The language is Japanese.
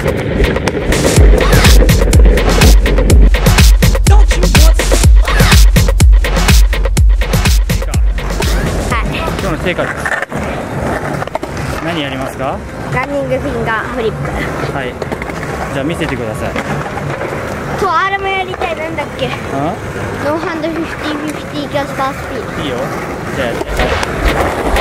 今日の成果です。何やりますか？ ランニングフィンガーフリップ。 はい。じゃあ見せてください。 とあれもやりたい。なんだっけ？ノーハンド50-50キャスパースピード。 いいよ。じゃあやって。